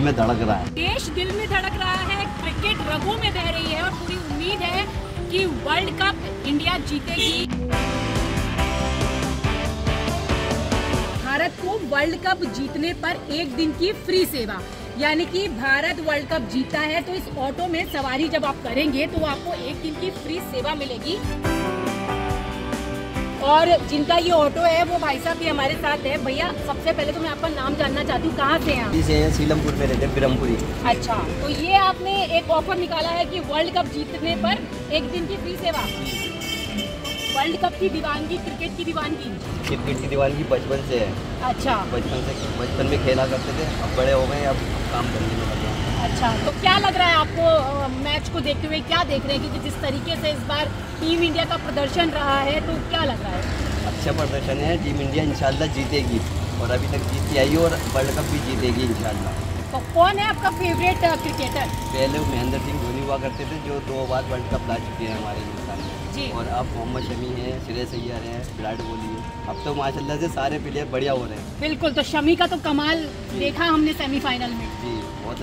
में धड़क रहा है। देश दिल में धड़क रहा है, क्रिकेट रगों में बह रही है और पूरी उम्मीद है कि वर्ल्ड कप इंडिया जीतेगी। भारत को वर्ल्ड कप जीतने पर एक दिन की फ्री सेवा, यानी कि भारत वर्ल्ड कप जीता है तो इस ऑटो में सवारी जब आप करेंगे तो आपको एक दिन की फ्री सेवा मिलेगी। और जिनका ये ऑटो है वो भाई साहब भी हमारे साथ है। भैया सबसे पहले तो मैं आपका नाम जानना चाहती हूँ, कहाँ से हैं आप? इसे सीलमपुर में रहते हैं, ब्रह्मपुरी। अच्छा, तो ये आपने एक ऑफर निकाला है कि वर्ल्ड कप जीतने पर एक दिन की फ्री सेवा। वर्ल्ड कप की दीवानगी, क्रिकेट की दीवानगी? क्रिकेट की दीवानगी बचपन से है। अच्छा, बचपन में खेला करते थे, अब बड़े हो गए, अब काम करने में लगे। अच्छा, तो क्या लग रहा है आपको मैच को देखते हुए, क्या देख रहे हैं? क्योंकि जिस तरीके से इस बार टीम इंडिया का प्रदर्शन रहा है, तो क्या लग रहा है? अच्छा प्रदर्शन है, टीम इंडिया इंशाल्लाह जीतेगी और अभी तक जीतती आई और वर्ल्ड कप भी जीतेगी इंशाल्लाह। तो कौन है आपका फेवरेट क्रिकेटर? पहले महेंद्र सिंह धोनी हुआ करते थे, जो 2 बार वर्ल्ड कप ला चुके हैं हमारे हिंदुस्तान में जी। और अब मोहम्मद शमी है, श्रेयस अय्यर है, विराट कोहली है। अब तो माशाल्लाह से सारे प्लेयर बढ़िया हो रहे हैं। बिल्कुल, तो शमी का तो कमाल देखा हमने सेमीफाइनल में। जी,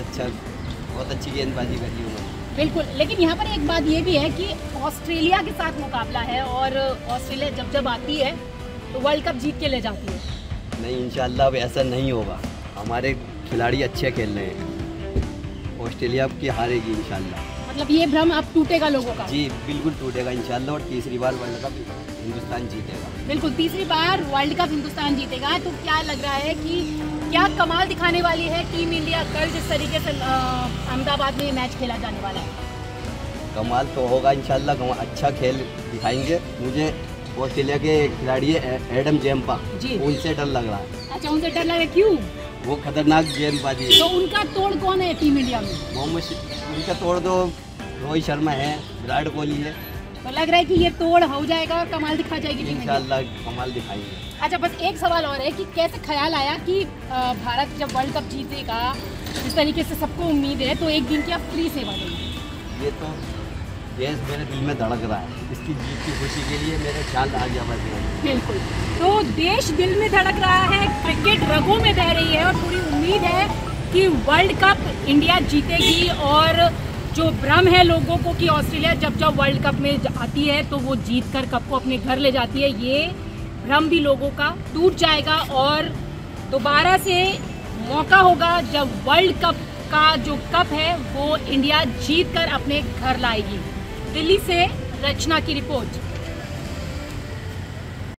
बहुत अच्छी गेंदबाजी करी उन्होंने। बिल्कुल, लेकिन यहाँ पर एक बात ये भी है कि ऑस्ट्रेलिया के साथ मुकाबला है और ऑस्ट्रेलिया जब आती है तो वर्ल्ड कप जीत के ले जाती है। नहीं, इंशाल्लाह अब ऐसा नहीं होगा। हमारे खिलाड़ी अच्छे खेल रहे हैं, ऑस्ट्रेलिया की हारेगी इंशाल्लाह। मतलब ये भ्रम अब टूटेगा लोगों का? जी बिल्कुल टूटेगा इंशाल्लाह और तीसरी बार वर्ल्ड कप हिंदुस्तान जीतेगा। बिल्कुल, तीसरी बार वर्ल्ड कप हिंदुस्तान जीतेगा। तो क्या लग रहा है कि क्या कमाल दिखाने वाली है टीम इंडिया कल, जिस तरीके से अहमदाबाद में ये मैच खेला जाने वाला है? कमाल तो होगा इंशाल्लाह, अच्छा खेल दिखाएंगे। मुझे ऑस्ट्रेलिया के खिलाड़ी एडम जेम्पा, उनसे डर लग रहा है। अच्छा, उनसे डर लग रहा है, क्यों? वो खतरनाक गेंदबाजी है। तो उनका तोड़ कौन है टीम इंडिया में? उनका तोड़ तो रोहित शर्मा है, विराट कोहली है। तो लग रहा है कि ये तोड़ हो जाएगा और कमाल दिखा जाएगी टीम इंडिया? इंशाल्लाह कमाल दिखाएंगे। अच्छा, बस एक सवाल और है कि कैसे ख्याल आया कि भारत जब वर्ल्ड कप जीतेगा, इस तरीके से सबको उम्मीद है, तो एक दिन की आप फ्री सेवा देंगे? ये तो देश मेरे दिल में धड़क रहा है, इसकी जीत की खुशी के लिए मेरे ख्याल आ गया बस। बिल्कुल, तो देश दिल में धड़क रहा है, क्रिकेट रगों में बह रही है और पूरी उम्मीद है कि वर्ल्ड कप इंडिया जीतेगी। और जो भ्रम है लोगों को कि ऑस्ट्रेलिया जब वर्ल्ड कप में आती है तो वो जीत कर कप को अपने घर ले जाती है, ये भ्रम भी लोगों का टूट जाएगा और दोबारा से मौका होगा जब वर्ल्ड कप का जो कप है वो इंडिया जीत कर अपने घर लाएगी। दिल्ली से रचना की रिपोर्ट।